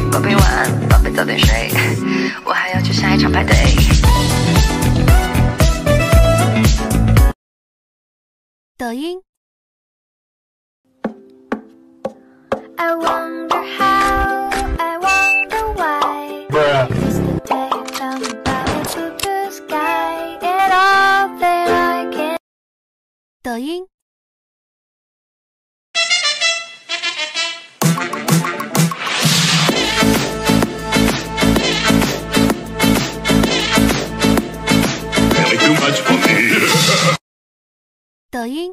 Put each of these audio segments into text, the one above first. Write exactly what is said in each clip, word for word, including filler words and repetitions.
宝贝晚安，宝贝早点睡，我还要去下一场派对。 抖音。 I wonder how, I wonder why. Yesterday tell me about to the sky and all that I can. 抖音。抖音。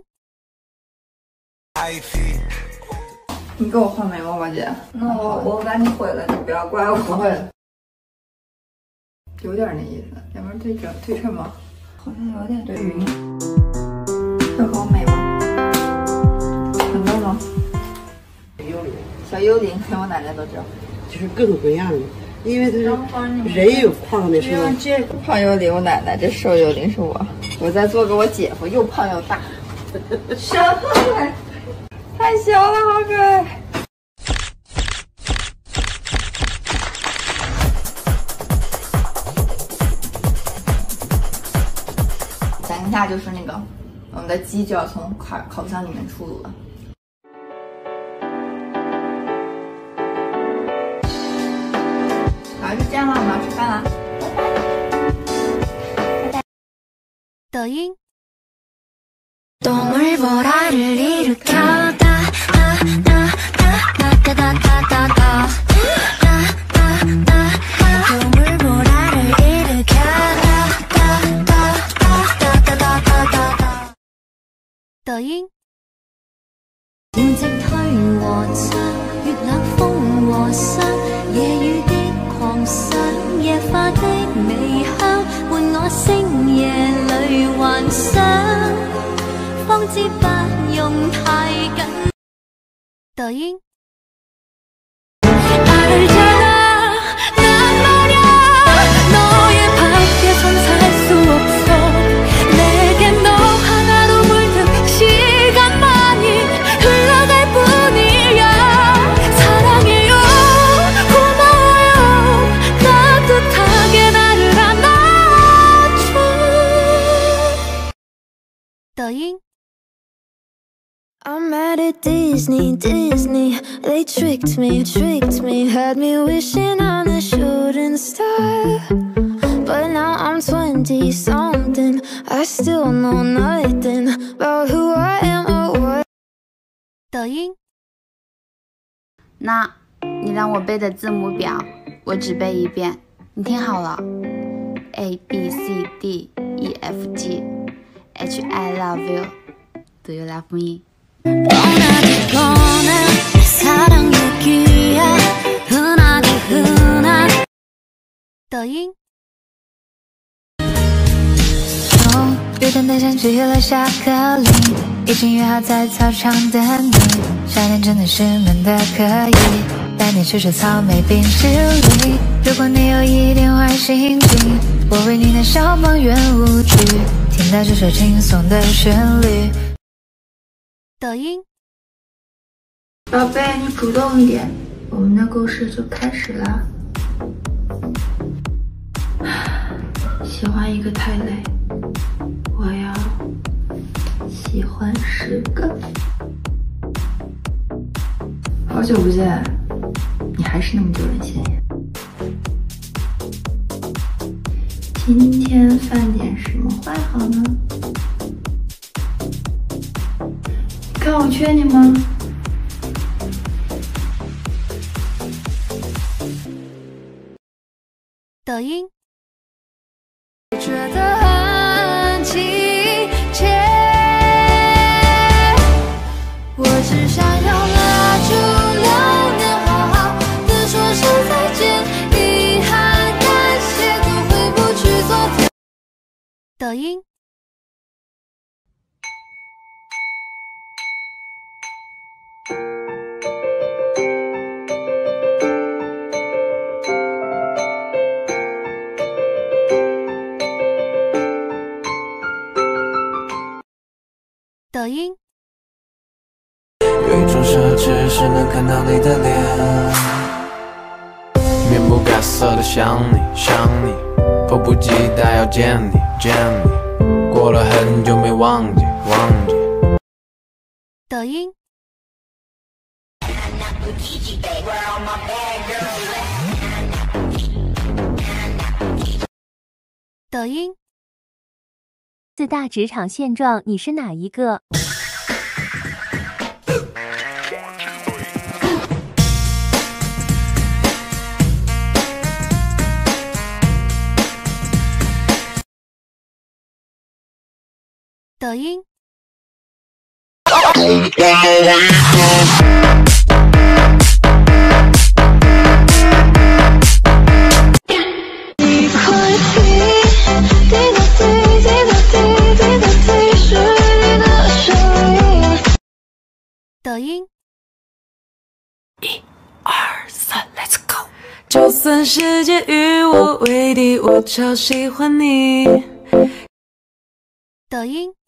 你给我画眉毛吧，姐。那我我把你毁了，你不要怪我。不会的，有点那意思，要不然对称对称吗？好像有点对匀。要给我美吗？很多吗？ 幽灵， 小幽灵，连我奶奶都知道。 就是各种各样的，因为它是人有胖的时候。 这个胖幽灵我奶奶，这瘦幽灵是我。我再做个我姐夫，又胖又大。什么玩意？太小了，好可爱。等一下就是那个我们的鸡就要从烤烤箱里面出炉了。好，就这样了，我们要吃饭了，拜拜。拜拜。 抖音。 동물 보라를 일으켰다 다다다다다다다다 동물 보라를 일으켰다 다다다다다다다 抖音。 天即推和窗，月冷風和霜，夜雨的狂想，野花的微香，伴我星夜裏幻想。 方知不用太緊。 抖音。 抖音。 I'm mad at Disney, Disney. They tricked me, tricked me, had me wishing on a shooting star. But now I'm twenty something. I still know nothing about who I am or what. 抖音。 那你让我背的字母表，我只背一遍，你听好了 ：A B C D E F G H I love you. Do you love me? 사랑 얘기야 흔하게 흔한 抖音。 哦，约定对象寄了巧克力，已经约好在操场等你。夏天真的是闷的可以，带你吃吃草莓冰淇淋。如果你有一点坏心情，我为你弹消防员舞曲，听到这首轻松的旋律。 抖音。 宝贝，你主动一点，我们的故事就开始了。喜欢一个太累，我要喜欢十个。好久不见，你还是那么丢人现眼。今天犯点什么坏好呢？你看我缺你吗？ 抖音。 觉得很亲切，我只想要拉住流年，好好的说声再见。遗憾，感谢，都回不去昨天。 抖音。抖音。 有一种奢侈是能看到你的脸， 色的想你想你，迫不及待要见你见你，过了很久没忘记忘记。 抖音。抖音。 四大职场现状，你是哪一个？ 抖音。抖音。 一二三 ，Let's go！ 就算世界与我为敌，我超喜欢你。 抖音。